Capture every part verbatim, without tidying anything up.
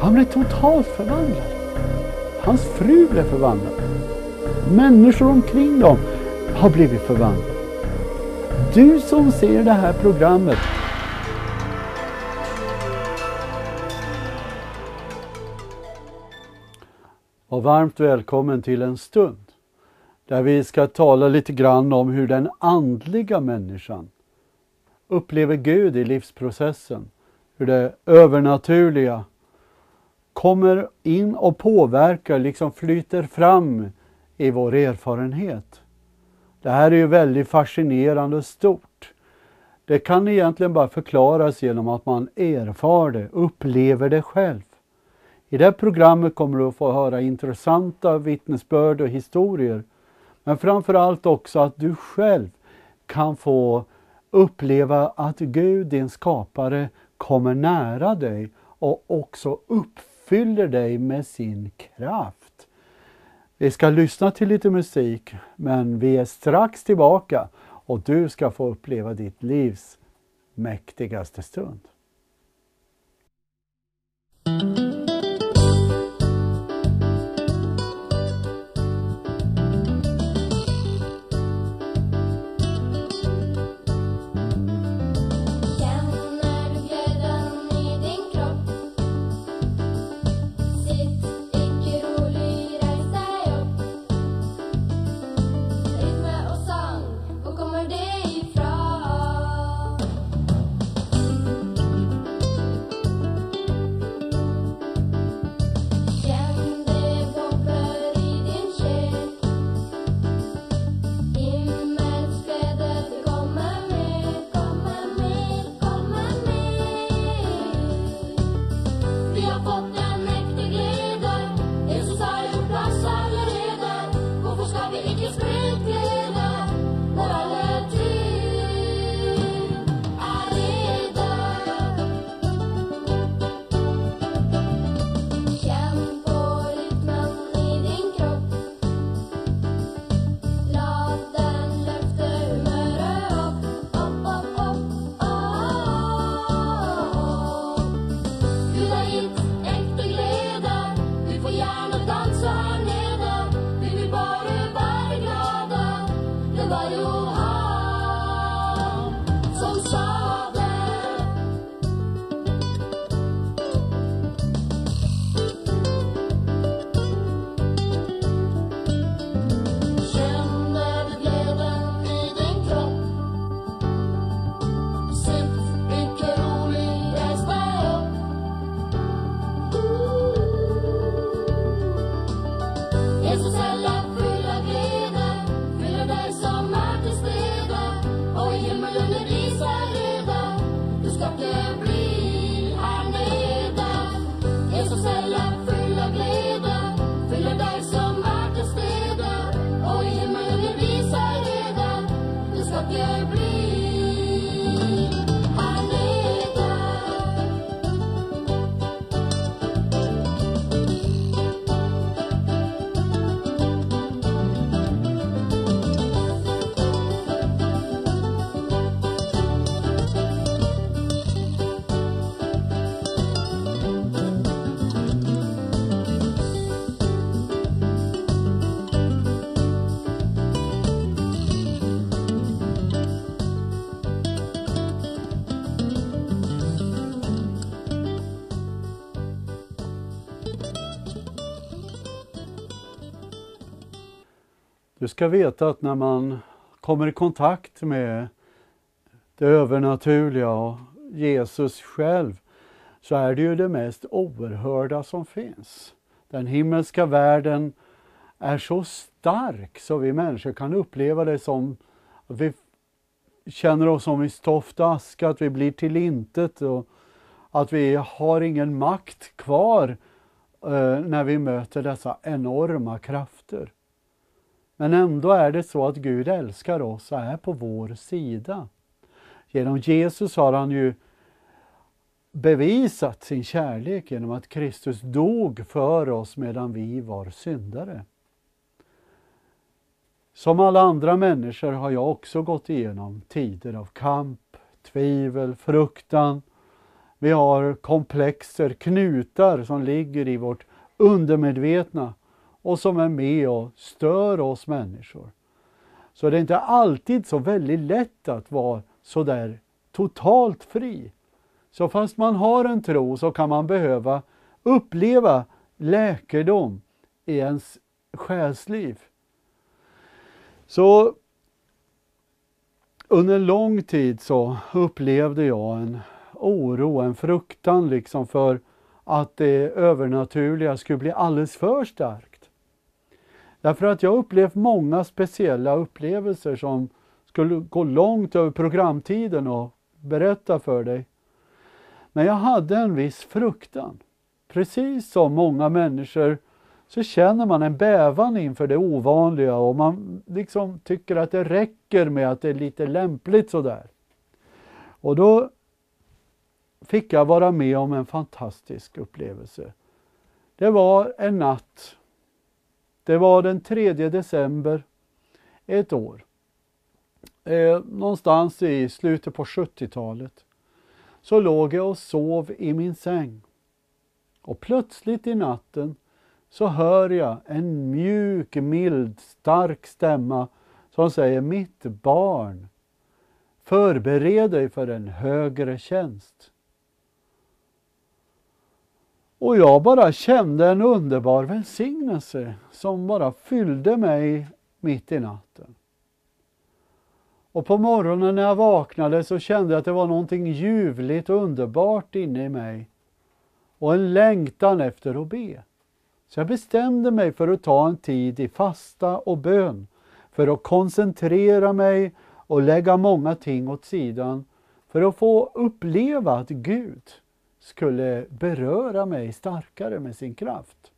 Han blev totalt förvandlad. Hans fru blev förvandlad. Människor omkring dem har blivit förvandlade. Du som ser det här programmet, och varmt välkommen till en stund där vi ska tala lite grann om hur den andliga människan upplever Gud i livsprocessen. Hur det övernaturliga kommer in och påverkar, liksom flyter fram i vår erfarenhet. Det här är ju väldigt fascinerande och stort. Det kan egentligen bara förklaras genom att man erfar det, upplever det själv. I det här programmet kommer du att få höra intressanta vittnesbörd och historier. Men framförallt också att du själv kan få uppleva att Gud, din skapare, kommer nära dig och också uppfyller dig med sin kraft. Vi ska lyssna till lite musik, men vi är strax tillbaka och du ska få uppleva ditt livs mäktigaste stund. Du ska veta att när man kommer i kontakt med det övernaturliga och Jesus själv, så är det ju det mest oerhörda som finns. Den himmelska världen är så stark så vi människor kan uppleva det som att vi känner oss som i stoft och aska, att vi blir till intet och att vi har ingen makt kvar eh, när vi möter dessa enorma krafter. Men ändå är det så att Gud älskar oss och är på vår sida. Genom Jesus har han ju bevisat sin kärlek genom att Kristus dog för oss medan vi var syndare. Som alla andra människor har jag också gått igenom tider av kamp, tvivel, fruktan, Vi har komplexer, knutar som ligger i vårt undermedvetna och som är med och stör oss människor. Så det är inte alltid så väldigt lätt att vara så där totalt fri. Så fast man har en tro så kan man behöva uppleva läkedom i ens själsliv. Så under lång tid så upplevde jag en oro, en fruktan liksom för att det övernaturliga skulle bli alldeles för starkt. Därför att jag upplevt många speciella upplevelser som skulle gå långt över programtiden och berätta för dig. Men jag hade en viss fruktan. Precis som många människor så känner man en bävan inför det ovanliga och man liksom tycker att det räcker med att det är lite lämpligt sådär. Och då fick jag vara med om en fantastisk upplevelse. Det var en natt. Det var den tredje december ett år. Eh, någonstans i slutet på sjuttiotalet så låg jag och sov i min säng. Och plötsligt i natten så hör jag en mjuk, mild, stark stämma som säger: mitt barn, förbered dig för en högre tjänst. Och jag bara kände en underbar välsignelse som bara fyllde mig mitt i natten. Och på morgonen när jag vaknade så kände jag att det var någonting ljuvligt och underbart inne i mig. Och en längtan efter att be. Så jag bestämde mig för att ta en tid i fasta och bön. För att koncentrera mig och lägga många ting åt sidan. För att få uppleva att Gud skulle beröra mig starkare med sin kraft.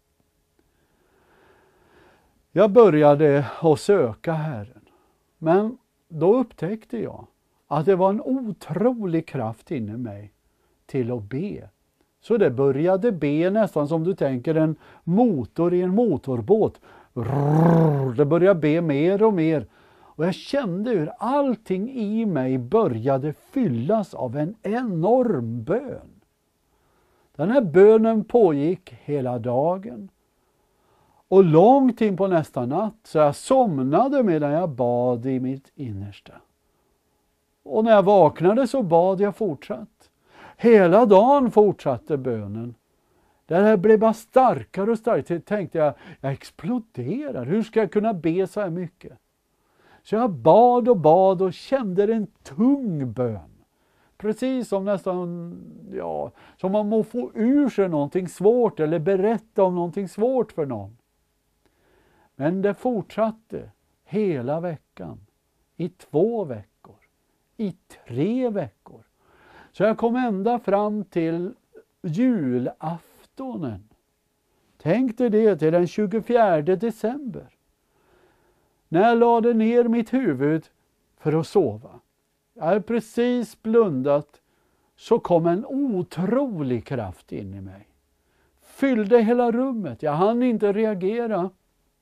Jag började att söka Herren. Men då upptäckte jag att det var en otrolig kraft inne i mig till att be. Så det började be nästan som du tänker en motor i en motorbåt. Det började be mer och mer. Och jag kände hur allting i mig började fyllas av en enorm bön. Den här bönen pågick hela dagen. Och långt in på nästa natt så jag somnade medan jag bad i mitt innersta. Och när jag vaknade så bad jag fortsatt. Hela dagen fortsatte bönen. Det här blev bara starkare och starkare. Tänkte jag, jag exploderar. Hur ska jag kunna be så här mycket? Så jag bad och bad och kände en tung bön. Precis som nästan, ja, som man må få ur sig någonting svårt eller berätta om någonting svårt för någon. Men det fortsatte hela veckan, i två veckor, i tre veckor. Så jag kom ända fram till julaftonen. Tänk dig det, till den tjugofjärde december. När jag lade ner mitt huvud för att sova. Jag hade precis blundat så kom en otrolig kraft in i mig. Fyllde hela rummet, jag hann inte reagera.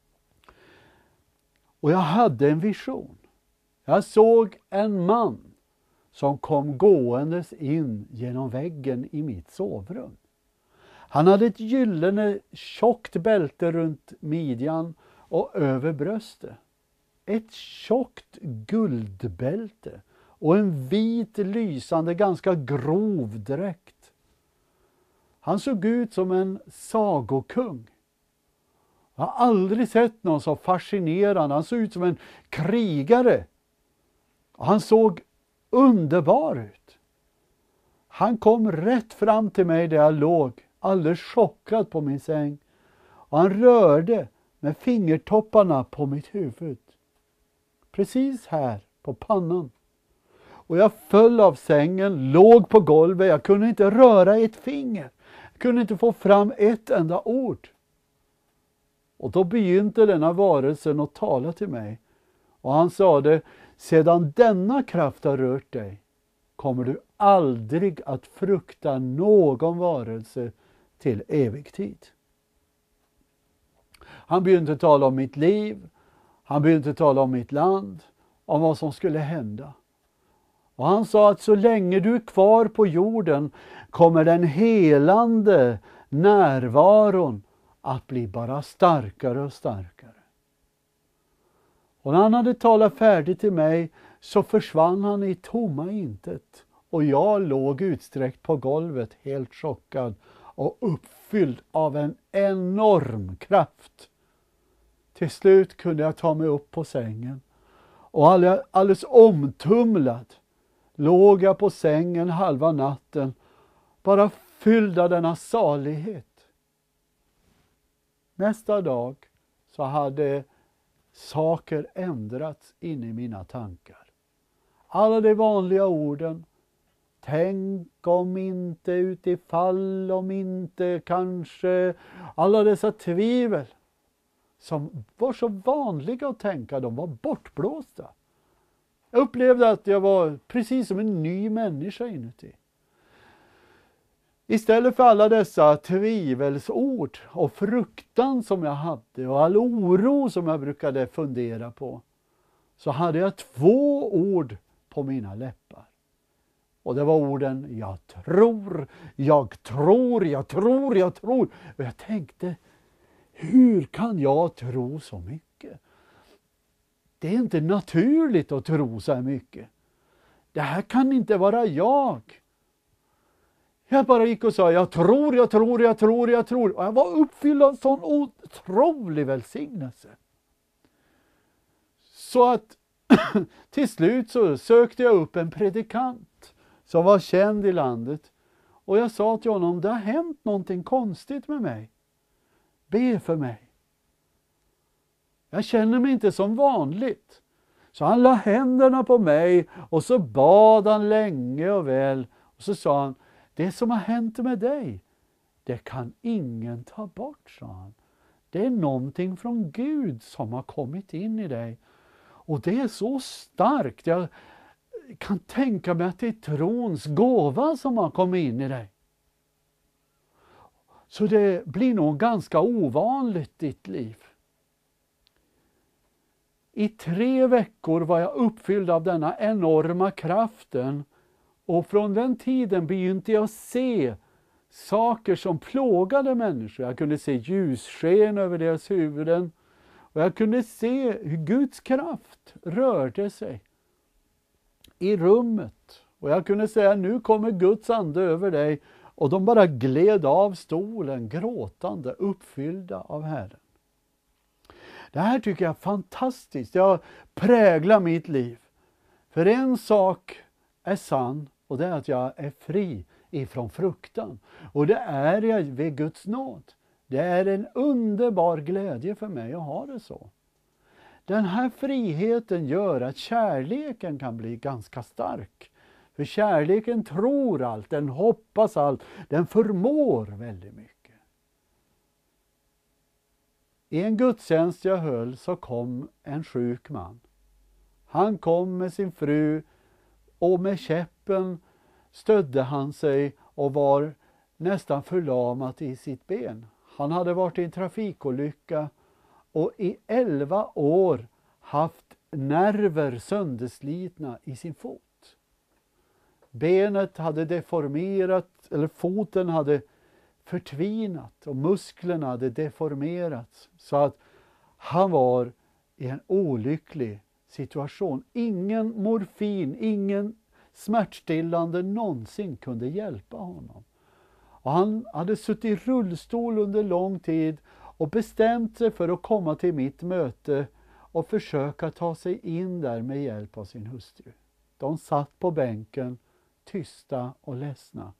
Och jag hade en vision. Jag såg en man som kom gåendes in genom väggen i mitt sovrum. Han hade ett gyllene tjockt bälte runt midjan och över bröstet. Ett tjockt guldbälte och en vit lysande ganska grov dräkt. Han såg ut som en sagokung. Jag har aldrig sett någon så fascinerande. Han såg ut som en krigare. Han såg underbar ut. Han kom rätt fram till mig där jag låg, alldeles chockad på min säng. Och han rörde med fingertopparna på mitt huvud. Precis här på pannan. Och jag föll av sängen, låg på golvet. Jag kunde inte röra ett finger. Jag kunde inte få fram ett enda ord. Och då begynte denna varelsen att tala till mig. Och han sa det, sedan denna kraft har rört dig kommer du aldrig att frukta någon varelse till evig tid. Han begynte tala om mitt liv. Han begynte tala om mitt land. Om vad som skulle hända. Och han sa att så länge du är kvar på jorden kommer den helande närvaron att bli bara starkare och starkare. Och när han hade talat färdigt till mig så försvann han i tomma intet. Och jag låg utsträckt på golvet helt chockad och uppfylld av en enorm kraft. Till slut kunde jag ta mig upp på sängen. Och alldeles omtumlad låg jag på sängen halva natten, bara fylld av denna salighet. Nästa dag så hade saker ändrats in i mina tankar. Alla de vanliga orden, tänk om inte, utifall om inte, kanske, alla dessa tvivel som var så vanliga att tänka, de var bortblåsta. Jag upplevde att jag var precis som en ny människa inuti. Istället för alla dessa tvivelsord och fruktan som jag hade och all oro som jag brukade fundera på, så hade jag två ord på mina läppar. Och det var orden jag tror, jag tror, jag tror, jag tror. Och jag tänkte, hur kan jag tro så mycket? Det är inte naturligt att tro så här mycket. Det här kan inte vara jag. Jag bara gick och sa, jag tror, jag tror, jag tror, jag tror. Och jag var uppfylld av sån otrolig välsignelse. Så att till slut så sökte jag upp en predikant som var känd i landet. Och jag sa till honom, det har hänt någonting konstigt med mig. Be för mig. Jag känner mig inte som vanligt. Så han la händerna på mig och så bad han länge och väl. Och så sa han, det som har hänt med dig, det kan ingen ta bort, sa han. Det är någonting från Gud som har kommit in i dig. Och det är så starkt. Jag kan tänka mig att det är trons gåva som har kommit in i dig. Så det blir nog ganska ovanligt ditt liv. I tre veckor var jag uppfylld av denna enorma kraften. Och från den tiden begynte jag se saker som plågade människor. Jag kunde se ljussken över deras huvuden. Och jag kunde se hur Guds kraft rörde sig i rummet. Och jag kunde säga, nu kommer Guds ande över dig. Och de bara gled av stolen, gråtande, uppfyllda av Herren. Det här tycker jag är fantastiskt. Jag präglar mitt liv. För en sak är sann, och det är att jag är fri ifrån fruktan. Och det är jag vid Guds nåd. Det är en underbar glädje för mig att ha det så. Den här friheten gör att kärleken kan bli ganska stark. För kärleken tror allt, den hoppas allt, den förmår väldigt mycket. I en gudstjänst jag höll så kom en sjuk man. Han kom med sin fru och med käppen stödde han sig och var nästan förlamat i sitt ben. Han hade varit i en trafikolycka och i elva år haft nerver sönderslitna i sin fot. Benet hade deformerat, eller foten hade förtvinat och musklerna hade deformerats. Så att han var i en olycklig situation. Ingen morfin, ingen smärtstillande någonsin kunde hjälpa honom. Och han hade suttit i rullstol under lång tid och bestämt sig för att komma till mitt möte och försöka ta sig in där med hjälp av sin hustru. De satt på bänken, tysta och ledsna.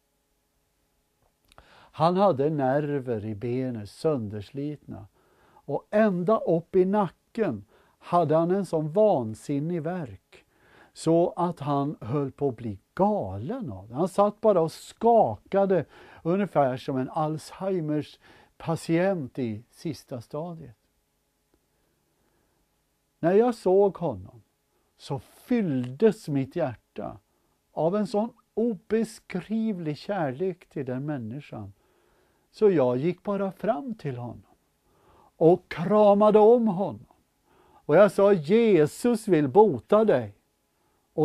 Han hade nerver i benet sönderslitna och ända upp i nacken hade han en sån vansinnig värk så att han höll på att bli galen av det. Han satt bara och skakade ungefär som en Alzheimers patient i sista stadiet. När jag såg honom så fylldes mitt hjärta av en sån obeskrivlig kärlek till den människan. Så jag gick bara fram till honom och kramade om honom. Och jag sa, Jesus vill bota dig. Och i ett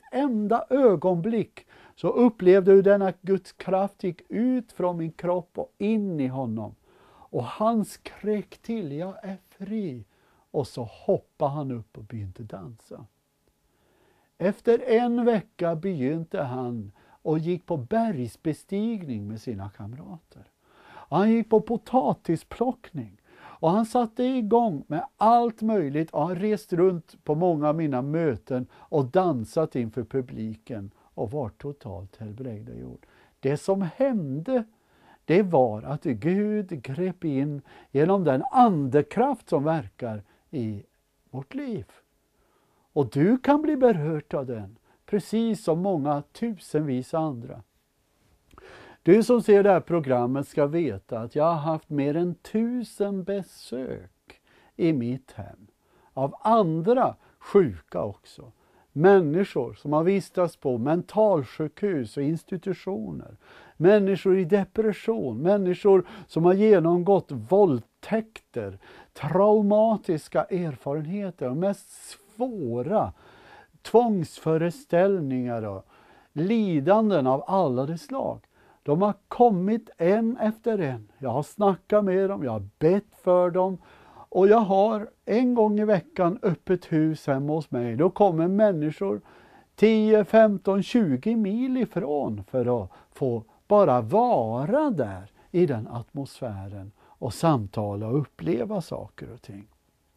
enda ögonblick så upplevde hur denna Guds kraft gick ut från min kropp och in i honom. Och han skrek till, jag är fri. Och så hoppade han upp och begynte dansa. Efter en vecka begynte han och gick på bergsbestigning med sina kamrater. Han gick på potatisplockning. Och han satte igång med allt möjligt och han reste runt på många av mina möten och dansat inför publiken och var totalt helbrägdagjord. Det som hände, det var att Gud grep in genom den andekraft som verkar i vårt liv. Och du kan bli berörd av den, precis som många tusenvis andra. Du som ser det här programmet ska veta att jag har haft mer än tusen besök i mitt hem. Av andra sjuka också. Människor som har vistats på mentalsjukhus och institutioner. Människor i depression. Människor som har genomgått våldtäkter. Traumatiska erfarenheter och mest svåra tvångsföreställningar och lidanden av alla de slag. De har kommit en efter en. Jag har snackat med dem, jag har bett för dem. Och jag har en gång i veckan öppet hus hemma hos mig. Då kommer människor tio, femton, tjugo mil ifrån för att få bara vara där i den atmosfären. Och samtala och uppleva saker och ting.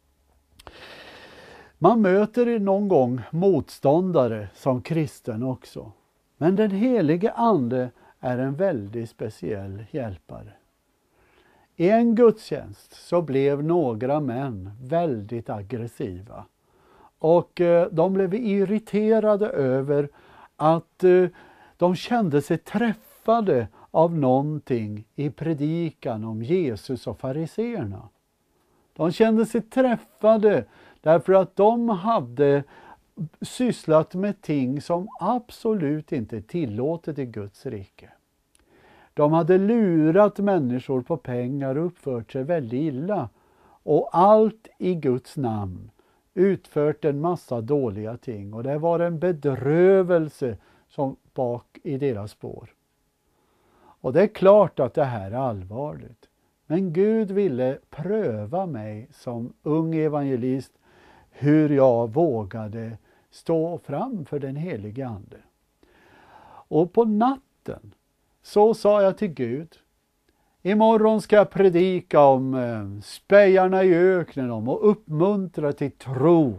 Man möter någon gång motståndare som kristen också. Men den helige ande är en väldigt speciell hjälpare. I en gudstjänst så blev några män väldigt aggressiva. Och de blev irriterade över att de kände sig träffade av någonting i predikan om Jesus och fariseerna. De kände sig träffade därför att de hade sysslat med ting som absolut inte är tillåtet i Guds rike. De hade lurat människor på pengar och uppfört sig väldigt illa. Och allt i Guds namn utfört en massa dåliga ting. Och det var en bedrövelse som bak i deras spår. Och det är klart att det här är allvarligt. Men Gud ville pröva mig som ung evangelist hur jag vågade stå fram för den helige ande. Och på natten så sa jag till Gud, imorgon ska jag predika om eh, spejarna i öknen om och uppmuntra till tro.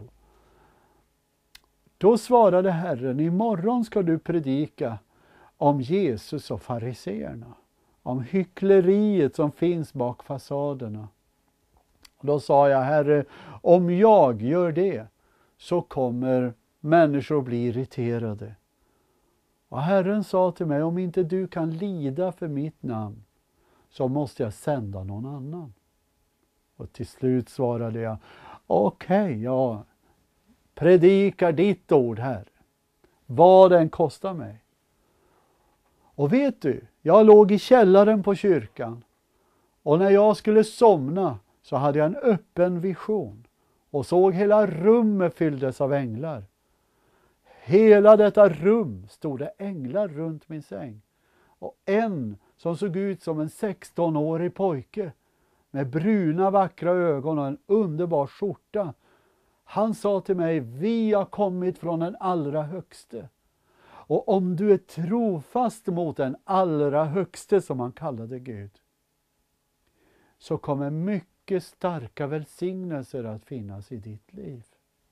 Då svarade Herren, imorgon ska du predika om Jesus och fariseerna. Om hyckleriet som finns bak fasaderna. Då sa jag, Herre, om jag gör det så kommer människor bli irriterade. Och Herren sa till mig, om inte du kan lida för mitt namn så måste jag sända någon annan. Och till slut svarade jag, okej, okay, jag predikar ditt ord, Herre. Vad den kostar mig. Och vet du, jag låg i källaren på kyrkan. Och när jag skulle somna så hade jag en öppen vision. Och såg hela rummet fylldes av änglar. Hela detta rum stod det änglar runt min säng. Och en som såg ut som en sextonårig pojke. Med bruna vackra ögon och en underbar skjorta. Han sa till mig, vi har kommit från den allra högste. Och om du är trofast mot den allra högste som han kallade Gud. Så kommer mycket starka välsignelser att finnas i ditt liv.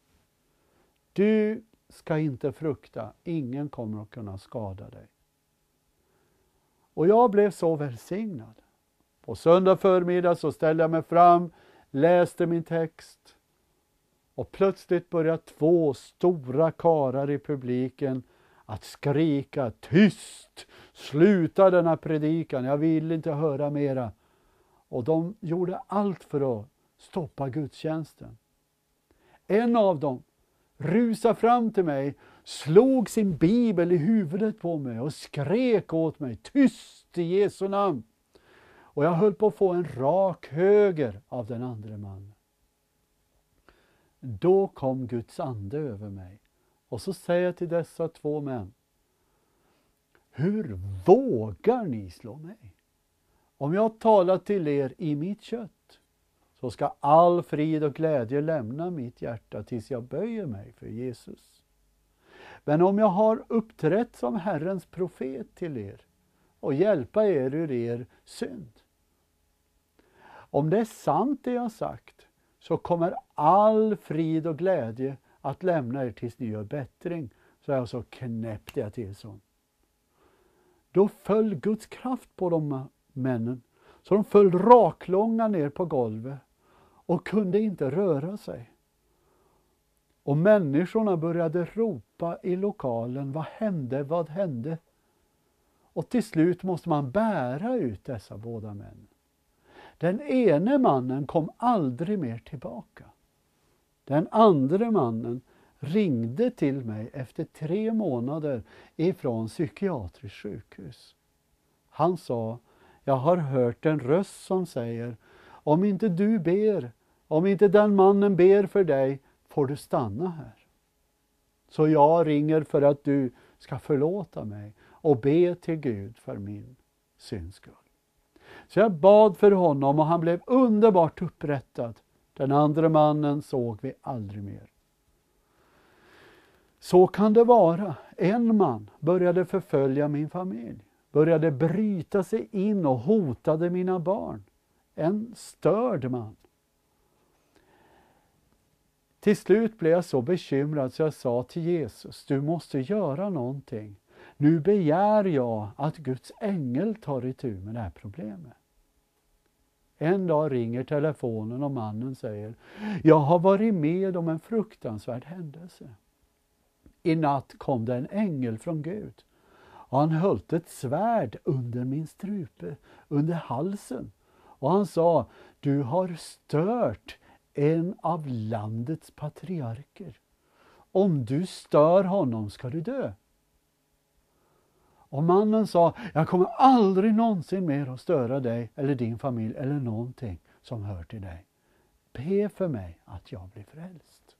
Du ska inte frukta, ingen kommer att kunna skada dig. Och jag blev så välsignad. På söndag förmiddag så ställde jag mig fram, läste min text. Och plötsligt började två stora karar i publiken att skrika, tyst, sluta denna predikan, jag vill inte höra mera. Och de gjorde allt för att stoppa gudstjänsten. En av dem rusade fram till mig, slog sin bibel i huvudet på mig och skrek åt mig, tyst i Jesu namn. Och jag höll på att få en rak höger av den andra mannen. Då kom Guds ande över mig. Och så säger jag till dessa två män: hur vågar ni slå mig? Om jag talar till er i mitt kött, så ska all frid och glädje lämna mitt hjärta tills jag böjer mig för Jesus. Men om jag har uppträtt som Herrens profet till er och hjälpa er ur er synd, om det är sant det jag har sagt, så kommer all frid och glädje att lämna er tills ni gör bättring. Så jag så knäppte jag till så. Då föll Guds kraft på de männen, så de föll raklånga ner på golvet och kunde inte röra sig. Och människorna började ropa i lokalen: vad hände, vad hände? Och till slut måste man bära ut dessa båda män. Den ene mannen kom aldrig mer tillbaka. Den andra mannen ringde till mig efter tre månader ifrån psykiatriskt sjukhus. Han sa: jag har hört en röst som säger: om inte du ber, om inte den mannen ber för dig, får du stanna här. Så jag ringer för att du ska förlåta mig och be till Gud för min syns skull. Så jag bad för honom och han blev underbart upprättad. Den andra mannen såg vi aldrig mer. Så kan det vara. En man började förfölja min familj. Började bryta sig in och hotade mina barn. En störd man. Till slut blev jag så bekymrad så jag sa till Jesus: du måste göra någonting. Nu begär jag att Guds ängel tar itu med det här problemet. En dag ringer telefonen och mannen säger: jag har varit med om en fruktansvärd händelse. I natt kom det en ängel från Gud. Och han höll ett svärd under min strupe, under halsen. Och han sa: du har stört en av landets patriarker. Om du stör honom ska du dö. Och mannen sa: jag kommer aldrig någonsin mer att störa dig eller din familj eller någonting som hör till dig. Be för mig att jag blir frälst.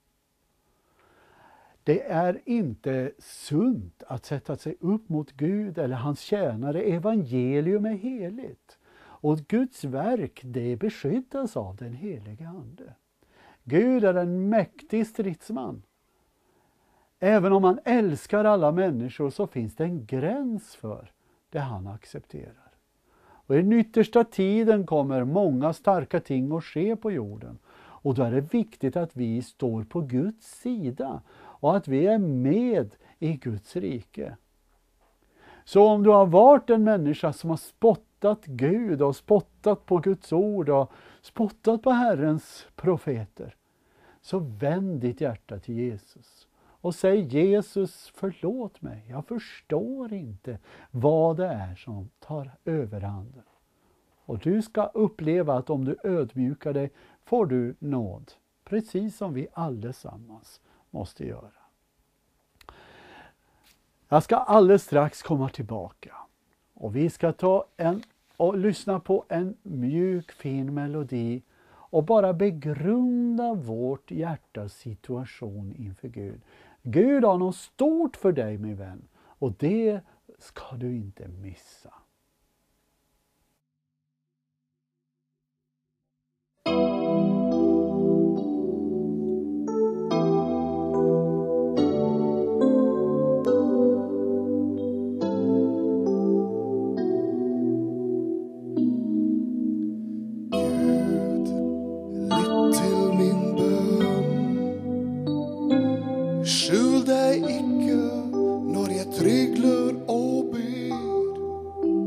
Det är inte sunt att sätta sig upp mot Gud eller hans tjänare. Evangelium är heligt. Och Guds verk, det beskyddas av den helige ande. Gud är en mäktig stridsman. Även om han älskar alla människor så finns det en gräns för det han accepterar. Och i den yttersta tiden kommer många starka ting att ske på jorden. Och då är det viktigt att vi står på Guds sida och att vi är med i Guds rike. Så om du har varit en människa som har spottat Gud och spottat på Guds ord och spottat på Herrens profeter, så vänd ditt hjärta till Jesus. Och säg: Jesus, förlåt mig. Jag förstår inte vad det är som tar överhanden. Och du ska uppleva att om du ödmjukar dig får du nåd. Precis som vi allesammans måste göra. Jag ska alldeles strax komma tillbaka. Och vi ska ta en och lyssna på en mjuk fin melodi. Och bara begrunda vårt hjärtas situation inför Gud. Gud har något stort för dig, min vän. Och det ska du inte missa. Skjul deg ikke når jeg trygler og ber.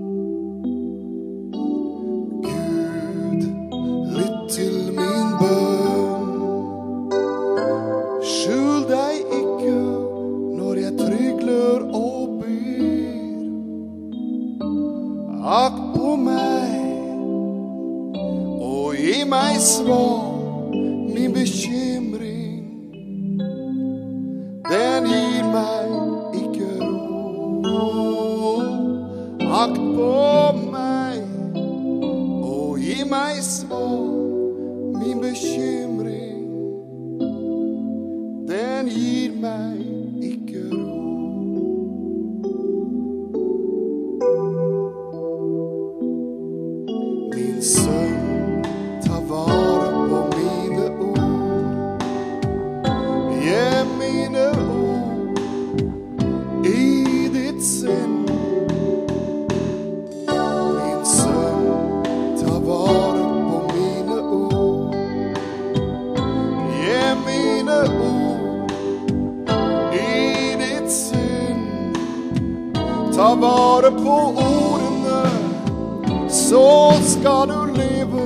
vara på orden, så ska du leva.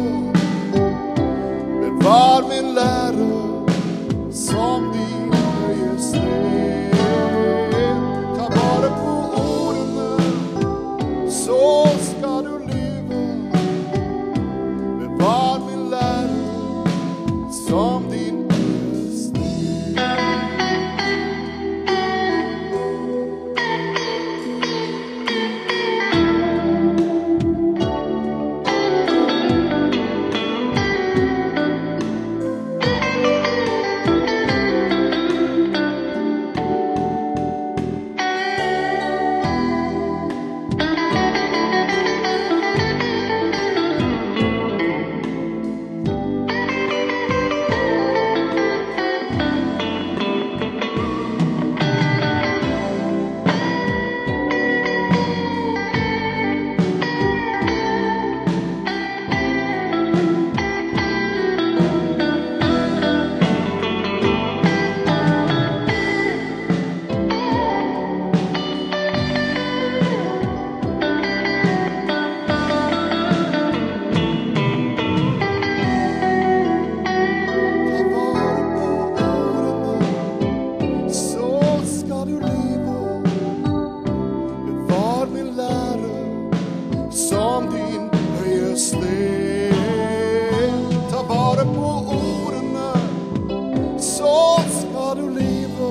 Bevar min lära som din höjested. Ta vara på orden, så ska du leva. Bevar min lära som din höjested. Ta vara på orden, så ska du leva.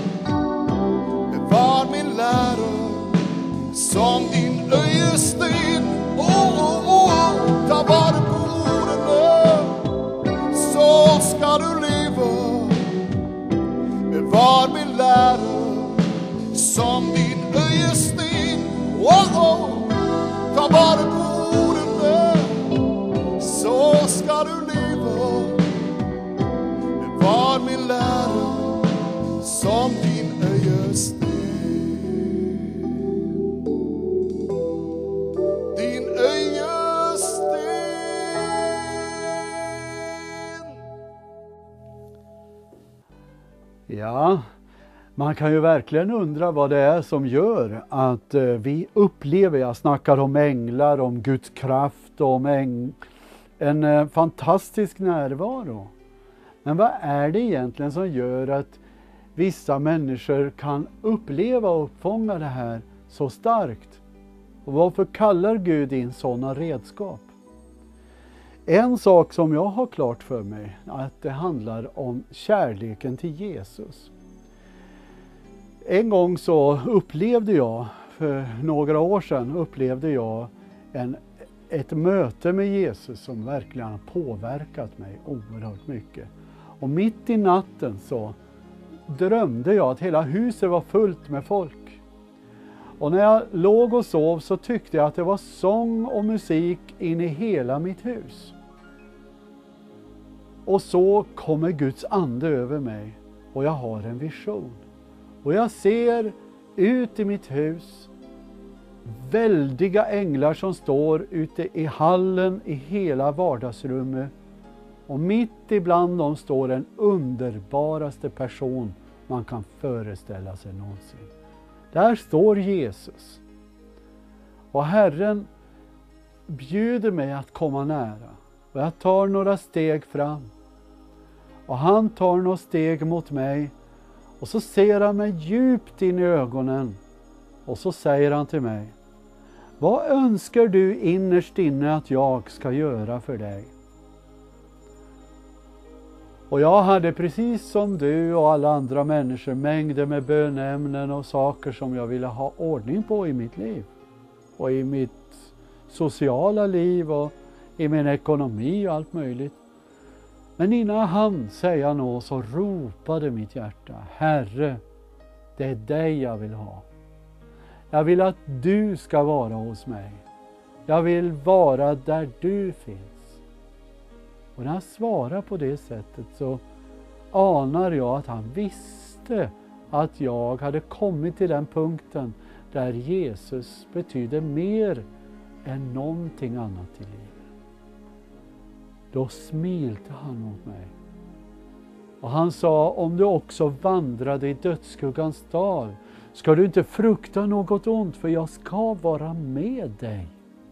Bevar min lära som din öjesten. Oh, oh, oh. Ta vara på orden, så ska du leva. Bevar min lära som din öjesten. Oh, oh. Ta vara på så ska du leva. Bevar min lära som din öjesten. Din öjesten. Ja, man kan ju verkligen undra vad det är som gör att vi upplever, jag snackar om änglar, om Guds kraft, om äng en eh, fantastisk närvaro. Men vad är det egentligen som gör att vissa människor kan uppleva och uppfånga det här så starkt? Och varför kallar Gud in sådana redskap? En sak som jag har klart för mig är att det handlar om kärleken till Jesus. En gång så upplevde jag, för några år sedan upplevde jag en ett möte med Jesus som verkligen har påverkat mig oerhört mycket. Och mitt i natten så drömde jag att hela huset var fullt med folk. Och när jag låg och sov så tyckte jag att det var sång och musik in i hela mitt hus. Och så kommer Guds ande över mig och jag har en vision. Och jag ser ut i mitt hus väldiga änglar som står ute i hallen i hela vardagsrummet. Och mitt ibland dem står den underbaraste person man kan föreställa sig någonsin. Där står Jesus. Och Herren bjuder mig att komma nära. Och jag tar några steg fram. Och han tar några steg mot mig. Och så ser han mig djupt in i ögonen. Och så säger han till mig: vad önskar du innerst inne att jag ska göra för dig? Och jag hade precis som du och alla andra människor mängder med bönämnen och saker som jag ville ha ordning på i mitt liv. Och i mitt sociala liv och i min ekonomi och allt möjligt. Men innan han säga något så ropade mitt hjärta: Herre, det är dig jag vill ha. Jag vill att du ska vara hos mig. Jag vill vara där du finns. Och när jag svarar på det sättet så anar jag att han visste att jag hade kommit till den punkten där Jesus betyder mer än någonting annat i livet. Då smilte han mot mig. Och han sa: om du också vandrade i dödsskuggans dal ska du inte frukta något ont, för jag ska vara med dig.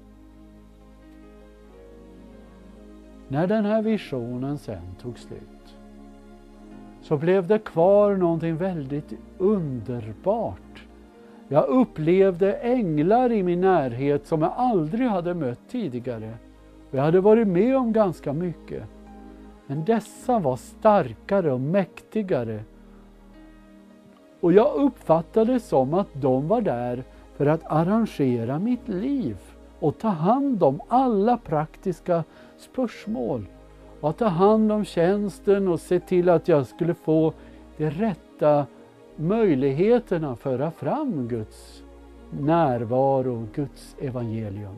När den här visionen sen tog slut, så blev det kvar någonting väldigt underbart. Jag upplevde änglar i min närhet som jag aldrig hade mött tidigare. Jag hade varit med om ganska mycket. Men dessa var starkare och mäktigare. Och jag uppfattade det som att de var där för att arrangera mitt liv och ta hand om alla praktiska spörsmål. Och ta hand om tjänsten och se till att jag skulle få de rätta möjligheterna att föra fram Guds närvaro, Guds evangelium.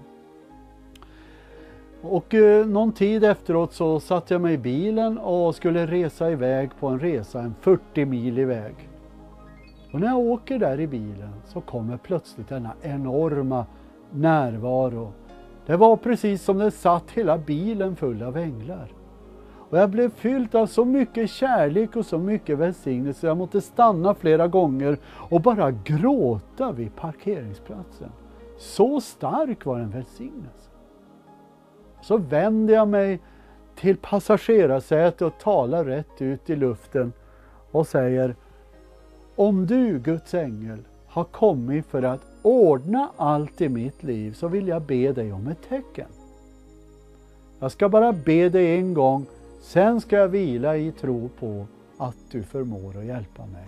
Och eh, någon tid efteråt så satte jag mig i bilen och skulle resa iväg på en resa, en fyrtio mil iväg. Och när jag åker där i bilen så kommer plötsligt denna enorma närvaro. Det var precis som det satt hela bilen full av änglar. Och jag blev fylld av så mycket kärlek och så mycket välsignelse. Jag måste stanna flera gånger och bara gråta vid parkeringsplatsen. Så stark var en välsignelse. Så vände jag mig till passagerarsätet och talar rätt ut i luften och säger: om du, Guds ängel, har kommit för att ordna allt i mitt liv, så vill jag be dig om ett tecken. Jag ska bara be dig en gång, sen ska jag vila i tro på att du förmår att hjälpa mig.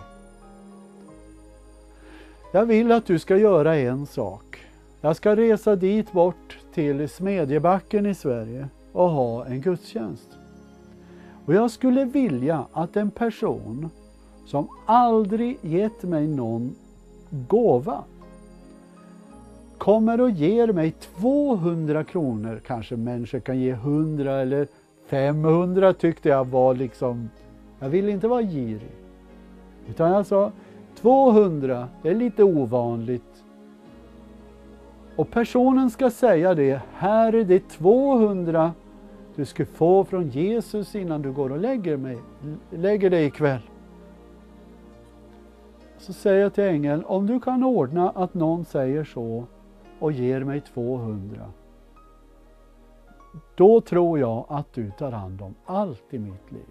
Jag vill att du ska göra en sak. Jag ska resa dit bort till Smedjebacken i Sverige och ha en gudstjänst. Och jag skulle vilja att en person som aldrig gett mig någon gåva kommer och ger mig tvåhundra kronor. Kanske människor kan ge hundra eller femhundra, tyckte jag var liksom, jag vill inte vara girig. Utan jag sa tvåhundra, det är lite ovanligt. Och personen ska säga det: här är det tvåhundra du ska få från Jesus innan du går och lägger, mig, lägger dig ikväll. Så säger jag till ängeln: om du kan ordna att någon säger så och ger mig tvåhundra, då tror jag att du tar hand om allt i mitt liv.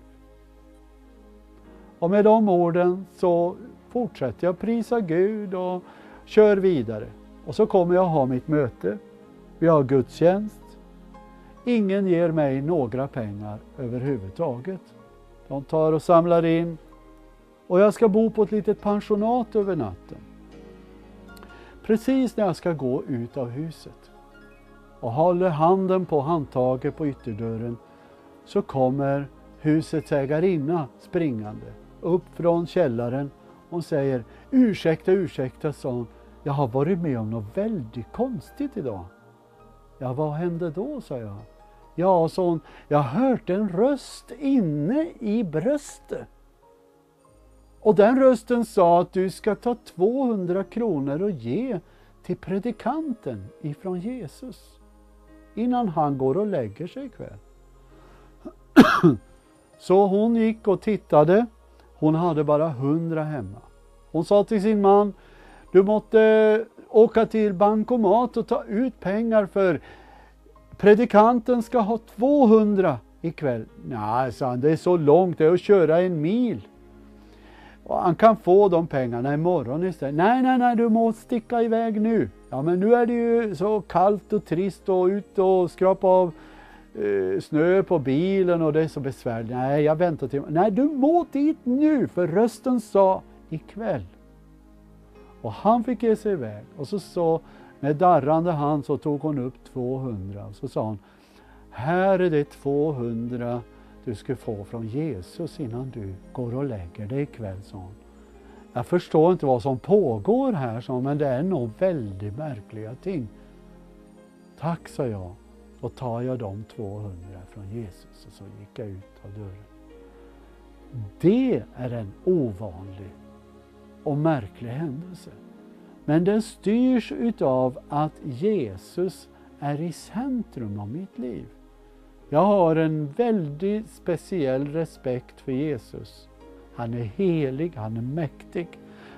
Och med de orden så fortsätter jag prisa Gud och kör vidare. Och så kommer jag ha mitt möte. Vi har gudstjänst. Ingen ger mig några pengar överhuvudtaget. De tar och samlar in. Och jag ska bo på ett litet pensionat över natten. Precis när jag ska gå ut av huset och håller handen på handtaget på ytterdörren, så kommer husets ägarinna springande upp från källaren och säger: ursäkta, ursäkta, sa hon. Jag har varit med om något väldigt konstigt idag. Ja, vad hände då, sa jag. Ja, sa hon, jag har hört en röst inne i bröstet. Och den rösten sa att du ska ta tvåhundra kronor och ge till predikanten ifrån Jesus innan han går och lägger sig ikväll. Så hon gick och tittade. Hon hade bara hundra hemma. Hon sa till sin man: du måste åka till bankomat och ta ut pengar, för predikanten ska ha tvåhundra ikväll. Nej, sa han, det är så långt, det är att köra en mil. Och han kan få de pengarna imorgon istället. Nej, nej, nej, du måste sticka iväg nu. Ja, men nu är det ju så kallt och trist och ut och skrapa av eh, snö på bilen och det är så besvärligt. Nej, jag väntar till. Nej, du måste dit nu, för rösten sa ikväll. Och han fick ge sig iväg. Och så så med darrande hand så tog hon upp tvåhundra. Och så sa hon: här är det tvåhundra du ska få från Jesus innan du går och lägger dig ikväll, sa hon. Jag förstår inte vad som pågår här, sa hon, men det är nog väldigt märkliga ting. Tack, sa jag. Då tar jag de tvåhundra från Jesus, och så gick jag ut av dörren. Det är en ovanlig och märklig händelse. Men den styrs utav att Jesus är i centrum av mitt liv. Jag har en väldigt speciell respekt för Jesus. Han är helig, han är mäktig.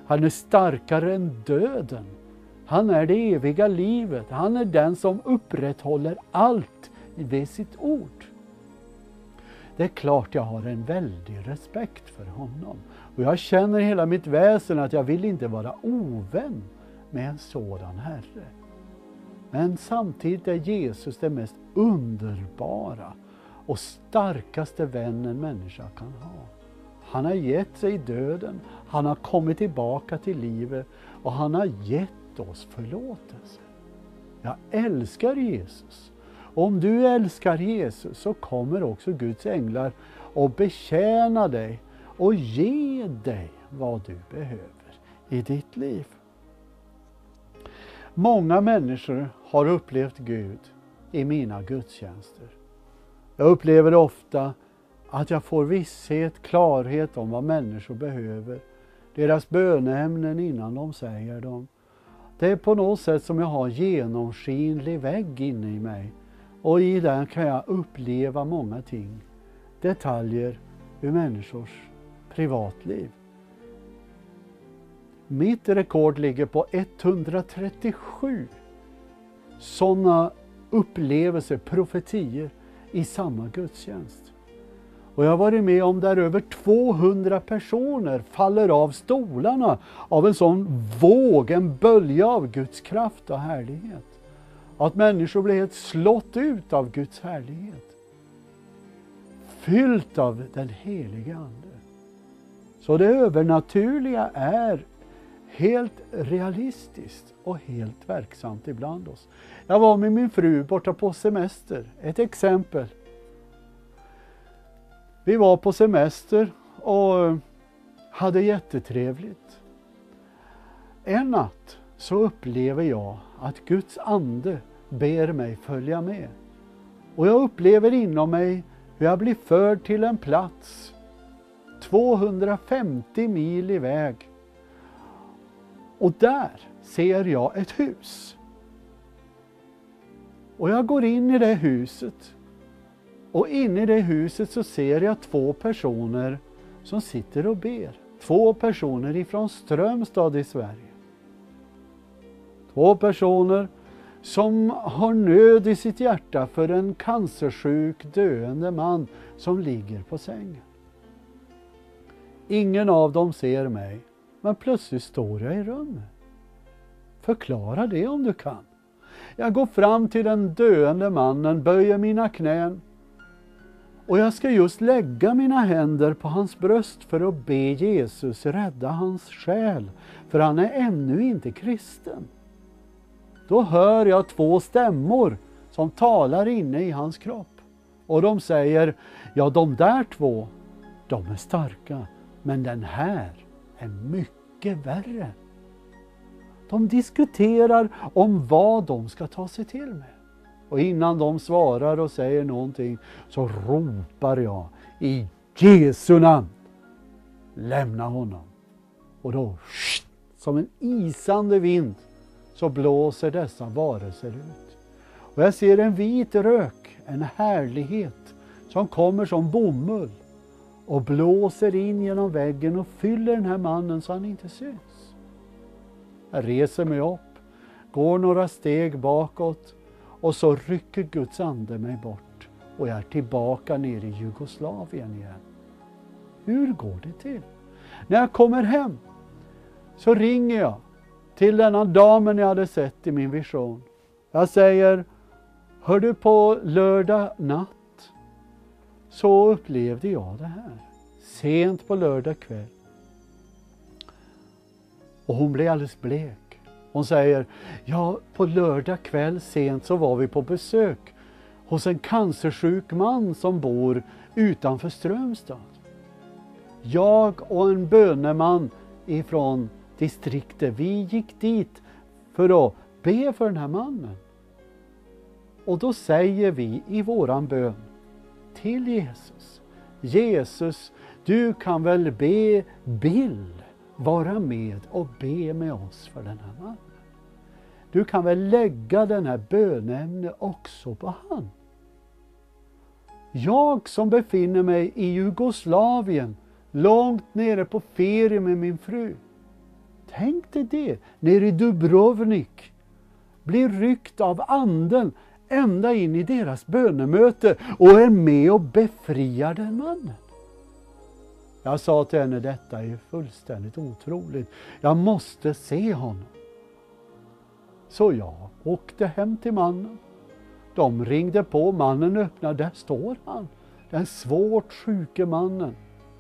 Han är starkare än döden. Han är det eviga livet. Han är den som upprätthåller allt vid sitt ord. Det är klart jag har en väldig respekt för honom. Och jag känner i hela mitt väsen att jag vill inte vara ovän med en sådan Herre. Men samtidigt är Jesus det mest underbara och starkaste vän en människa kan ha. Han har gett sig döden, han har kommit tillbaka till livet och han har gett oss förlåtelse. Jag älskar Jesus. Om du älskar Jesus så kommer också Guds änglar att betjäna dig och ge dig vad du behöver i ditt liv. Många människor har upplevt Gud i mina gudstjänster. Jag upplever ofta att jag får visshet, klarhet om vad människor behöver. Deras böneämnen innan de säger dem. Det är på något sätt som jag har genomskinlig vägg inne i mig. Och i den kan jag uppleva många ting. Detaljer ur människors privatliv. Mitt rekord ligger på etthundratrettiosju sådana upplevelser, profetier i samma gudstjänst. Och jag har varit med om där över tvåhundra personer faller av stolarna av en sån våg, en bölja av Guds kraft och härlighet. Att människor blir helt slått ut av Guds härlighet. Fyllt av den heliga Ande. Så det övernaturliga är helt realistiskt och helt verksamt ibland oss. Jag var med min fru borta på semester. Ett exempel. Vi var på semester och hade jättetrevligt. En natt så upplever jag att Guds ande ber mig följa med. Och jag upplever inom mig hur jag blir förd till en plats tvåhundrafemtio mil iväg. Och där ser jag ett hus. Och jag går in i det huset. Och inne i det huset så ser jag två personer som sitter och ber. Två personer ifrån Strömstad i Sverige. Två personer som har nöd i sitt hjärta för en cancersjuk döende man som ligger på sängen. Ingen av dem ser mig, men plötsligt står jag i rummet. Förklara det om du kan. Jag går fram till den döende mannen, böjer mina knän. Och jag ska just lägga mina händer på hans bröst för att be Jesus rädda hans själ. För han är ännu inte kristen. Då hör jag två stämmor som talar inne i hans kropp. Och de säger, ja de där två, de är starka. Men den här är mycket värre. De diskuterar om vad de ska ta sig till med. Och innan de svarar och säger någonting så ropar jag i Jesu namn. Lämna honom. Och då som en isande vind så blåser dessa varelser ut. Och jag ser en vit rök, en härlighet som kommer som bomull och blåser in genom väggen och fyller den här mannen så han inte syns. Jag reser mig upp, går några steg bakåt och så rycker Guds ande mig bort och jag är tillbaka nere i Jugoslavien igen. Hur går det till? När jag kommer hem så ringer jag till denna damen jag hade sett i min vision. Jag säger, hör du på lördag natt så upplevde jag det här. Sent på lördag kväll. Och hon blev alldeles blek. Hon säger, ja på lördag kväll sent så var vi på besök hos en cancersjuk man som bor utanför Strömstad. Jag och en böneman ifrån distriktet, vi gick dit för att be för den här mannen. Och då säger vi i våran bön till Jesus, Jesus, du kan väl be Bill vara med och be med oss för den här mannen. Du kan väl lägga den här bönämne också på han. Jag som befinner mig i Jugoslavien, långt nere på ferie med min fru. Tänk dig det, nere i Dubrovnik. Blir ryckt av anden ända in i deras bönemöte och är med och befriar den mannen. Jag sa till henne, detta är fullständigt otroligt. Jag måste se honom. Så jag åkte hem till mannen. De ringde på, mannen öppnade, där står han. Den svårt sjuke mannen.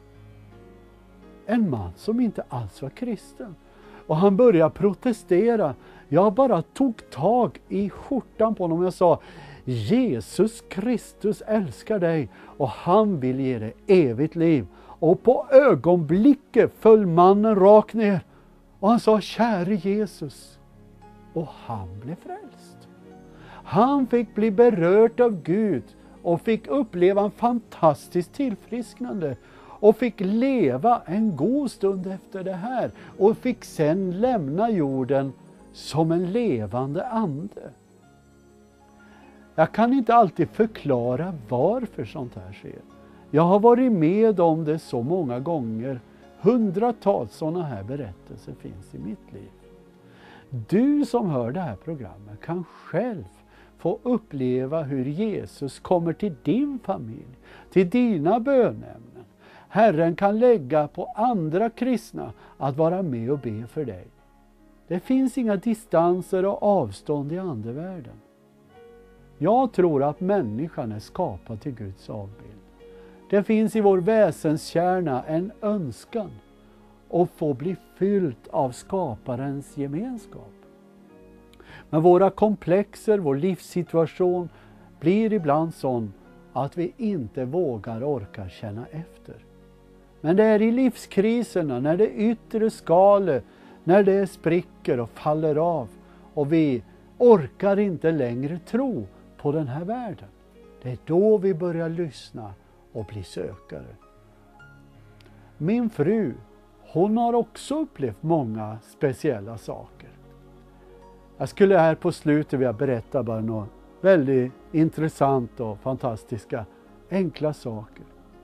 En man som inte alls var kristen. Och han började protestera. Jag bara tog tag i skjortan på honom och jag sa, Jesus Kristus älskar dig och han vill ge dig evigt liv. Och på ögonblicket föll mannen rakt ner och han sa, käre Jesus. Och han blev frälst. Han fick bli berörd av Gud och fick uppleva en fantastisk tillfrisknande. Och fick leva en god stund efter det här. Och fick sen lämna jorden som en levande ande. Jag kan inte alltid förklara varför sånt här sker. Jag har varit med om det så många gånger. Hundratals sådana här berättelser finns i mitt liv. Du som hör det här programmet kan själv få uppleva hur Jesus kommer till din familj, till dina bönämnen. Herren kan lägga på andra kristna att vara med och be för dig. Det finns inga distanser och avstånd i andevärlden. Jag tror att människan är skapad till Guds avbild. Det finns i vår väsenskärna en önskan att få bli fyllt av skaparens gemenskap. Men våra komplexer, vår livssituation blir ibland sån att vi inte vågar orka känna efter. Men det är i livskriserna, när det yttre skalet, när det spricker och faller av och vi orkar inte längre tro på den här världen. Det är då vi börjar lyssna och bli sökare. Min fru, hon har också upplevt många speciella saker. Jag skulle här på slutet vilja berätta bara några väldigt intressanta och fantastiska enkla saker.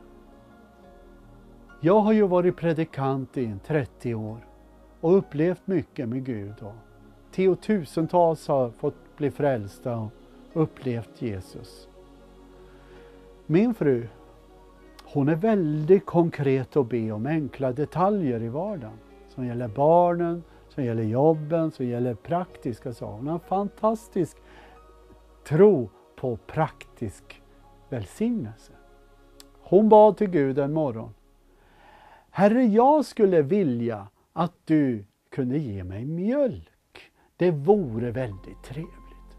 Jag har ju varit predikant i trettio år och upplevt mycket med Gud. Och tiotusentals har fått bli frälsta och upplevt Jesus. Min fru, hon är väldigt konkret att be om enkla detaljer i vardagen. Som gäller barnen, som gäller jobben, som gäller praktiska saker. Hon har en fantastisk tro på praktisk välsignelse. Hon bad till Gud en morgon. Herre, jag skulle vilja att du kunde ge mig mjölk. Det vore väldigt trevligt.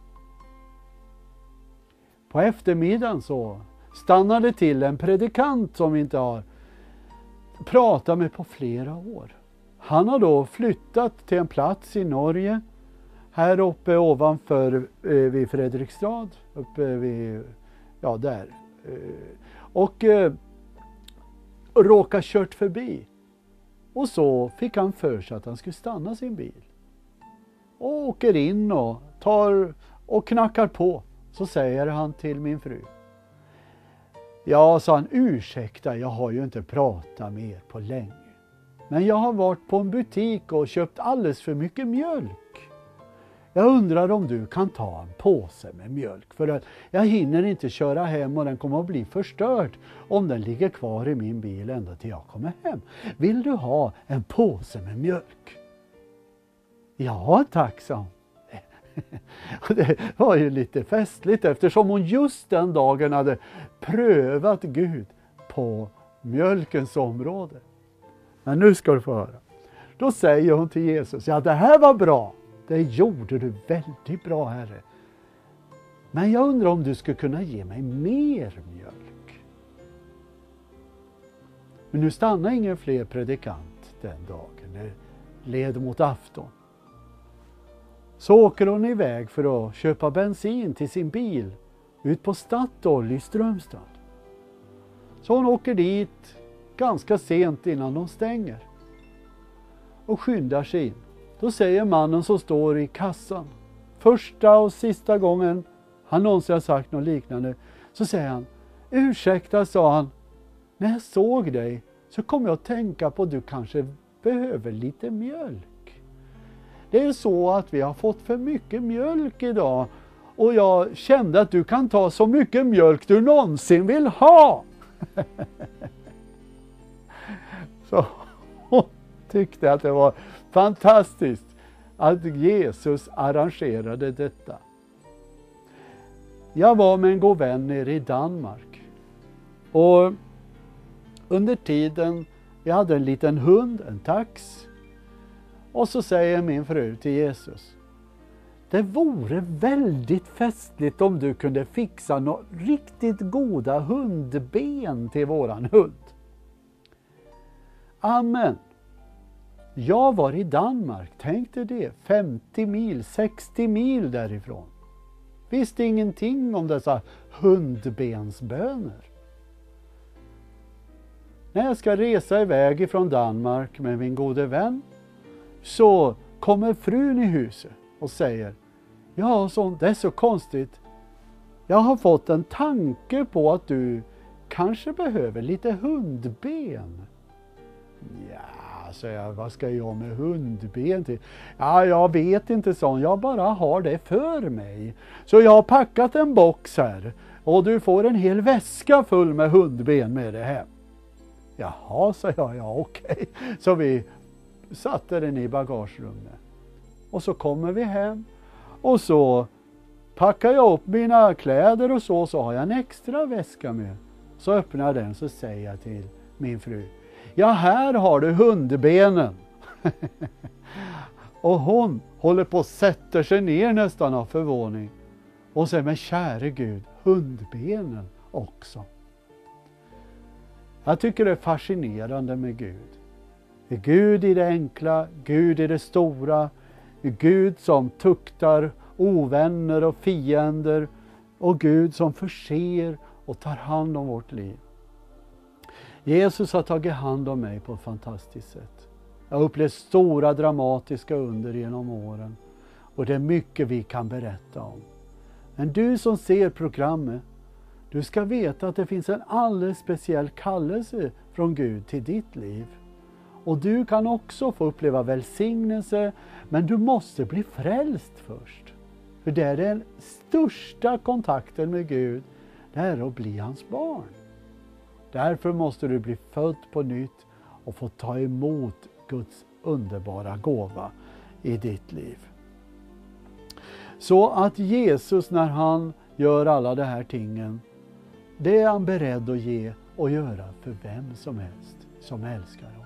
På eftermiddagen så stannade till en predikant som vi inte har pratat med på flera år. Han har då flyttat till en plats i Norge, här uppe ovanför eh, vid Fredrikstad, uppe vid, ja där. Eh, och eh, råkar kört förbi. Och så fick han för sig att han skulle stanna sin bil. Och åker in och tar och knackar på. Så säger han till min fru. Ja, sa han, ursäkta, jag har ju inte pratat med er på länge. Men jag har varit på en butik och köpt alldeles för mycket mjölk. Jag undrar om du kan ta en påse med mjölk. För att jag hinner inte köra hem och den kommer att bli förstörd om den ligger kvar i min bil ända till jag kommer hem. Vill du ha en påse med mjölk? Ja, tack, sa hon. Det var ju lite festligt eftersom hon just den dagen hade prövat Gud på mjölkens område. Men nu ska du få höra. Då säger hon till Jesus, ja det här var bra. Det gjorde du väldigt bra, Herre. Men jag undrar om du skulle kunna ge mig mer mjölk. Men nu stannar ingen fler predikant den dagen. Det led mot afton. Så åker hon iväg för att köpa bensin till sin bil ut på Statoil i Strömstad. Så hon åker dit ganska sent innan de stänger. Och skyndar sig in. Då säger mannen som står i kassan, första och sista gången han någonsin har sagt något liknande, så säger han, ursäkta, sa han, när jag såg dig så kom jag att tänka på att du kanske behöver lite mjölk. det är så att vi har fått för mycket mjölk idag. Och jag kände att du kan ta så mycket mjölk du någonsin vill ha. Så hon tyckte att det var fantastiskt att Jesus arrangerade detta. Jag var med en god vän nere i Danmark. Och under tiden, vi hade en liten hund, en tax. Och så säger min fru till Jesus: det vore väldigt festligt om du kunde fixa några riktigt goda hundben till våran hund. Amen. Jag var i Danmark, tänkte det, femtio mil, sextio mil därifrån. Visste ingenting om dessa hundbensbönor. När jag ska resa iväg ifrån Danmark med min gode vän, så kommer frun i huset och säger: ja, så, det är så konstigt. Jag har fått en tanke på att du kanske behöver lite hundben. Ja, säger jag, vad ska jag med hundben till? Ja, jag vet inte, sån. Jag bara har det för mig. Så jag har packat en box här och du får en hel väska full med hundben med det hem. Jaha, sa jag, ja okej. Så vi satte den i bagagerummet. Och så kommer vi hem. Och så packar jag upp mina kläder och så, så har jag en extra väska med. Så öppnar jag den, så säger jag till min fru: ja, här har du hundbenen. Och hon håller på att sätta sig ner nästan av förvåning. Och säger: men käre Gud, hundbenen också. Jag tycker det är fascinerande med Gud. Det är Gud i det enkla, Gud i det stora. Det är Gud som tuktar ovänner och fiender. Och Gud som förser och tar hand om vårt liv. Jesus har tagit hand om mig på ett fantastiskt sätt. Jag har upplevt stora dramatiska under genom åren. Och det är mycket vi kan berätta om. Men du som ser programmet, du ska veta att det finns en alldeles speciell kallelse från Gud till ditt liv. Och du kan också få uppleva välsignelse, men du måste bli frälst först. För det är den största kontakten med Gud, det är att bli hans barn. Därför måste du bli född på nytt och få ta emot Guds underbara gåva i ditt liv. Så att Jesus, när han gör alla de här tingen, det är han beredd att ge och göra för vem som helst som älskar honom.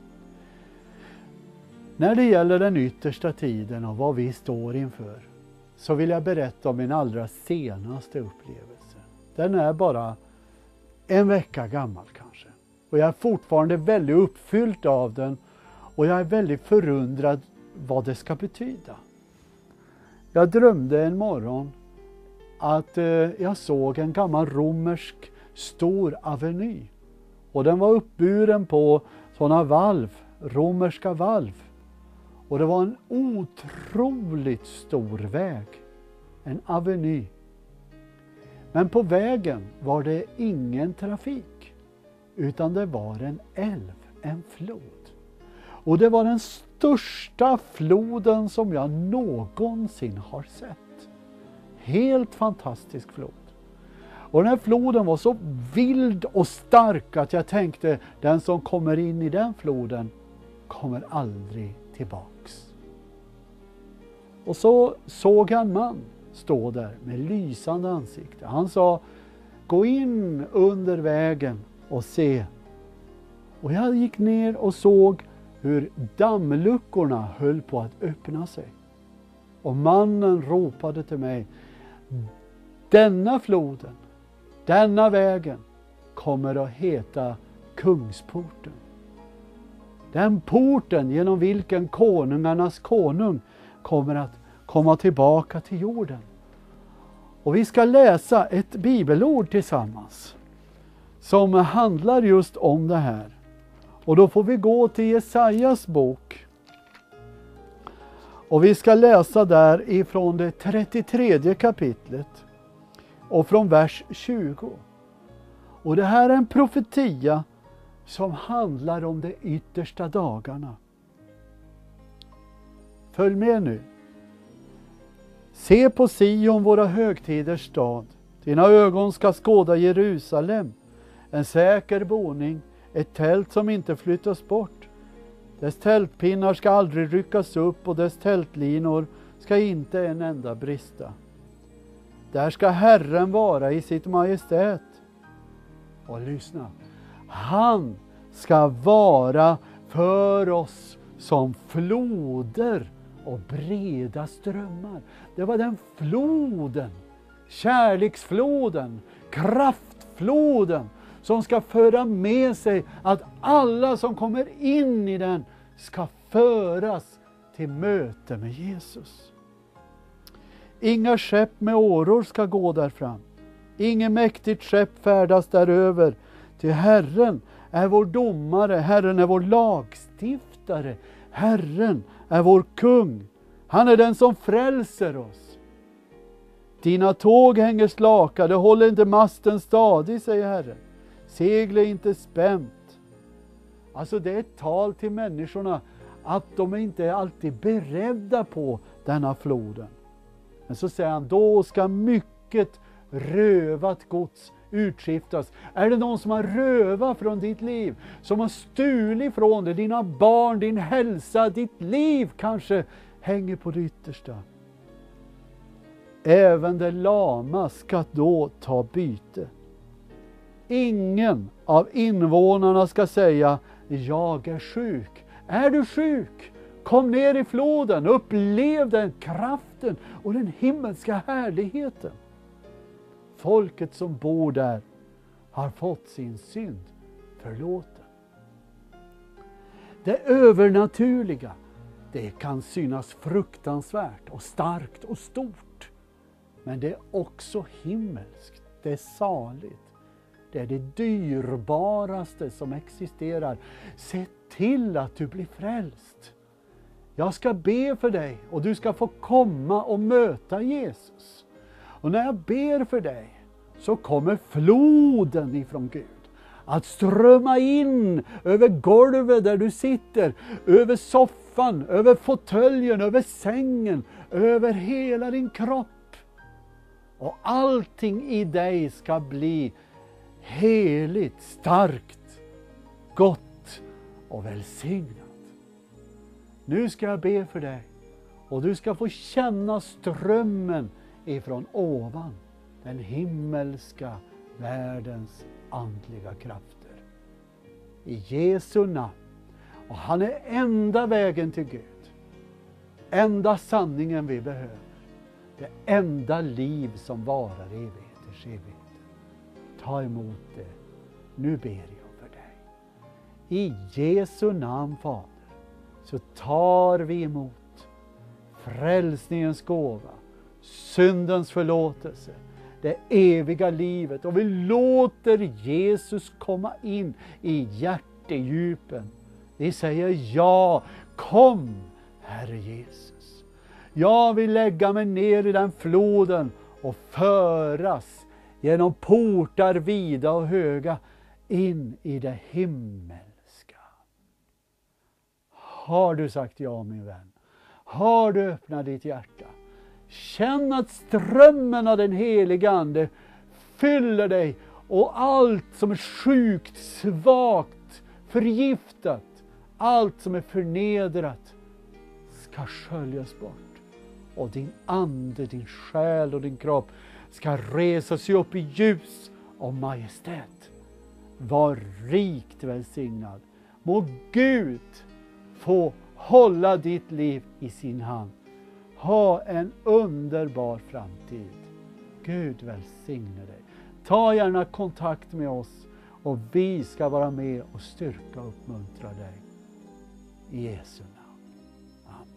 När det gäller den yttersta tiden och vad vi står inför, så vill jag berätta om min allra senaste upplevelse. Den är bara en vecka gammal kanske. Och jag är fortfarande väldigt uppfylld av den. Och jag är väldigt förundrad vad det ska betyda. Jag drömde en morgon att eh, jag såg en gammal romersk stor aveny. Och den var uppburen på sådana valv, romerska valv. Och det var en otroligt stor väg, en aveny. Men på vägen var det ingen trafik, utan det var en älv, en flod. Och det var den största floden som jag någonsin har sett. Helt fantastisk flod. Och den här floden var så vild och stark att jag tänkte, den som kommer in i den floden kommer aldrig tillbaks. Och så såg jag en man stå där med lysande ansikte. Han sa: gå in under vägen och se. Och jag gick ner och såg hur dammluckorna höll på att öppna sig. Och mannen ropade till mig: denna floden, denna vägen kommer att heta Kungsporten. Den porten genom vilken konungarnas konung kommer att komma tillbaka till jorden. Och vi ska läsa ett bibelord tillsammans som handlar just om det här. Och då får vi gå till Jesajas bok. Och vi ska läsa där ifrån det trettiotredje kapitlet och från vers tjugo. Och det här är en profetia som handlar om de yttersta dagarna. Följ med nu. Se på Sion, våra högtiders stad. Dina ögon ska skåda Jerusalem. En säker boning, ett tält som inte flyttas bort. Dess tältpinnar ska aldrig ryckas upp och dess tältlinor ska inte en enda brista. Där ska Herren vara i sitt majestät. Och lyssna. Han ska vara för oss som floder och breda strömmar. Det var den floden, kärleksfloden, kraftfloden som ska föra med sig att alla som kommer in i den ska föras till möte med Jesus. Inga skepp med åror ska gå där fram. Ingen mäktigt skepp färdas däröver. Till Herren är vår domare, Herren är vår lagstiftare, Herren är vår kung. Han är den som frälser oss. Dina tåg hänger slakade, håller inte masten stadig, säger Herren. Seglet är inte spänt. Alltså det är ett tal till människorna att de inte är alltid beredda på denna floden. Men så säger han, då ska mycket rövat gods utskiftas. Är det någon som har rövat från ditt liv? Som har stulit från dig, dina barn, din hälsa, ditt liv kanske hänger på det yttersta. Även det lama ska då ta byte. Ingen av invånarna ska säga, jag är sjuk. Är du sjuk? Kom ner i floden, upplev den kraften och den himmelska härligheten. Folket som bor där har fått sin synd förlåten. Det övernaturliga, det kan synas fruktansvärt och starkt och stort. Men det är också himmelskt, det är saligt. Det är det dyrbaraste som existerar. Se till att du blir frälst. Jag ska be för dig och du ska få komma och möta Jesus. Och när jag ber för dig så kommer floden ifrån Gud att strömma in över golvet där du sitter, över soffan, över fåtöljen, över sängen, över hela din kropp. Och allting i dig ska bli heligt, starkt, gott och välsignat. Nu ska jag be för dig och du ska få känna strömmen ifrån ovan, den himmelska världens andliga krafter. I Jesu namn. Och han är enda vägen till Gud. Enda sanningen vi behöver. Det enda liv som varar evigheters evigheter. Ta emot det. Nu ber jag för dig. I Jesu namn, Fader, så tar vi emot frälsningens gåva, syndens förlåtelse, det eviga livet. Och vi låter Jesus komma in i hjärtedjupen. Vi säger ja, kom Herre Jesus. Jag vill lägga mig ner i den floden och föras genom portar vida och höga in i det himmelska. Har du sagt ja, min vän? Har du öppnat ditt hjärta? Känn att strömmen av den heliga ande fyller dig och allt som är sjukt, svagt, förgiftat, allt som är förnedrat ska sköljas bort. Och din ande, din själ och din kropp ska resa sig upp i ljus och majestät. Var rikt välsignad. Må Gud få hålla ditt liv i sin hand. Ha en underbar framtid. Gud välsigne dig. Ta gärna kontakt med oss och vi ska vara med och styrka och uppmuntra dig. I Jesu namn. Amen.